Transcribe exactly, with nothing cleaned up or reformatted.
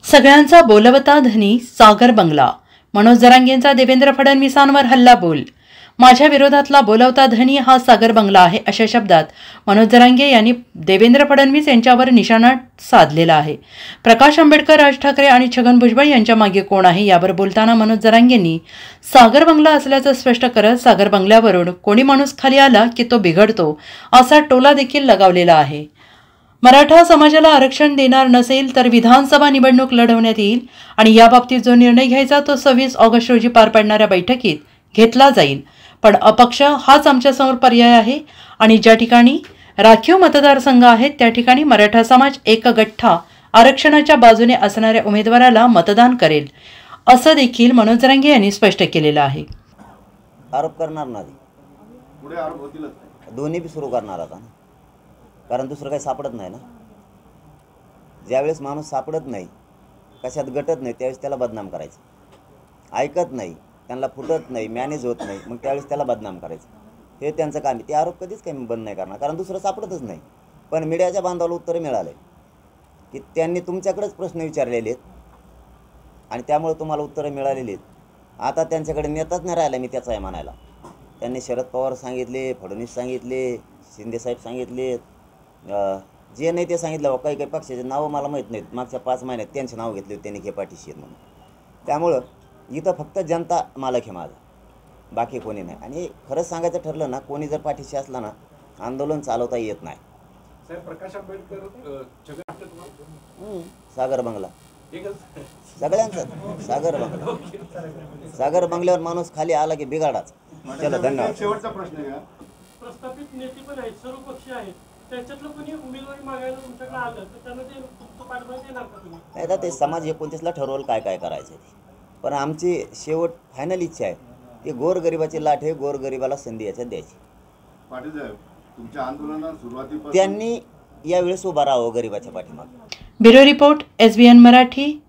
सगळ्यांचा बोलवता धनी सागर बंगला. मनोज जरांगेंचा देवेंद्र फडणवीसांवर हल्ला बोल. माझ्या विरोधातला बोलवता धनी हा सागर बंगला आहे अशा शब्दात मनोज जरांगे यांनी देवेंद्र फडणवीस यांच्यावर निशाणा साधलेला आहे. प्रकाश आंबेडकर, राज ठाकरे आणि छगन भुजबळ यांच्या मागे कोण आहे यावर बोलताना मनोज जरांगेंनी सागर बंगला असल्याचं स्पष्ट करत सागर बंगल्यावरून कोणी माणूस खाली आला की तो बिघडतो असा टोला देखील लगावलेला आहे. मराठा समाजाला आरक्षण देणार नसेल तर विधानसभा निवडणूक लढवण्यात येईल आणि याबाबतीत जो निर्णय घ्यायचा तो सव्वीस ऑगस्ट रोजी पार पडणाऱ्या बैठकीत घेतला जाईल. पण अपक्ष हाच आमच्यासमोर पर्याय आहे आणि ज्या ठिकाणी राखीव मतदारसंघ आहेत त्या ठिकाणी मराठा समाज एकगठ्ठा आरक्षणाच्या बाजूने असणाऱ्या उमेदवाराला मतदान करेल असं देखील मनोज जरांगे यांनी स्पष्ट केलेलं आहे. आरोप करणार नाही, पुढे आरोप होतीलच, दोन्ही बी सुरू करणार आता, कारण दुसरं काही सापडत नाही ना. ज्यावेळेस माणूस सापडत नाही, कशात गटत नाही, त्यावेळेस त्याला बदनाम करायचं. ऐकत नाही, त्यांना फुटत नाही, मॅनेज होत नाही, मग त्यावेळेस त्याला बदनाम करायचं. हे त्यांचं काम आहे. ते आरोप कधीच काही बंद नाही करणार, कारण दुसरं सापडतच नाही. पण मीडियाच्या बांधाला उत्तरं मिळाले की त्यांनी तुमच्याकडेच प्रश्न विचारलेले आहेत आणि त्यामुळे तुम्हाला उत्तरं मिळालेली आहेत. आता त्यांच्याकडे नेताच नाही राहिला मी त्याचं आहे म्हणायला. त्यांनी शरद पवार सांगितले, फडणवीस सांगितले, शिंदेसाहेब सांगितले, जे नाही ते सांगितलं. काही काही पक्षाचे नावं मला माहीत नाहीत. मागच्या पाच महिन्यात त्यांचे नाव घेतले त्यांनी घे पाठीशी म्हणून. त्यामुळं इथं फक्त जनता मालक आहे माझा, बाकी कोणी नाही. आणि खरंच सांगायचं ठरलं ना, कोणी जर पाठीशी असला ना, आंदोलन चालवता येत नाही. प्रकाश आंबेडकर, सागर बंगला सगळ्यांचा सागर बंगला. सागर बंगल्यावर माणूस खाली आला की बिघाडाच. चला, धन्यवाद. शेवटचा प्रश्न घ्या. प्रस्थापित नेते पण आहेत, सर्व पक्ष आहेत, त्याच्यातलं कोणी उमेदवारी मागायला तुमच्याकडे आलं तर त्यांना ते पाठबळ देणार का तुम्ही? नाही तर ते समाज एकोणतीसला ठरवलं काय काय करायचं ते. पण आमची शेवट फायनल इच्छा आहे की गोरगरिबाची लाट हे गोरगरिबाला संधी याच्यात द्यायची. पाटील साहेब, तुमच्या आंदोलनात सुरुवातीपासून त्यांनी यावेळेस उभा राहावं गरिबाच्या पाठीमागे. Bureau report, S B N Marathi.